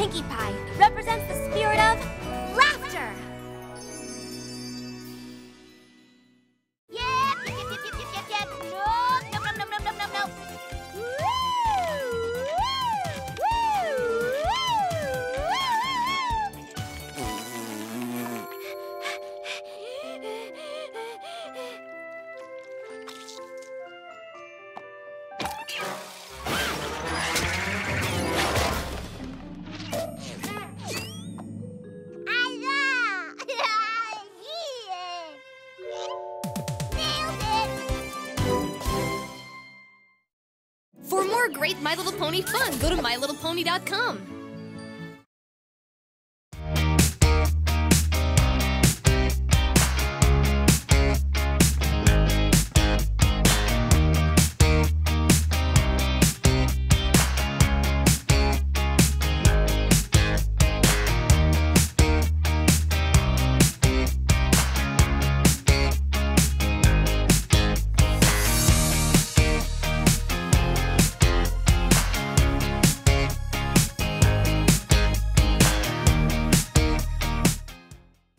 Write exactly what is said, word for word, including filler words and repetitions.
Pinkie Pie represents the spirit of laughter. Yep, yep, yep, yep, yep, yep, yep. Nope, nope, nope, nope, nope, nope, nope. Woo! For more great My Little Pony fun, go to my little pony dot com.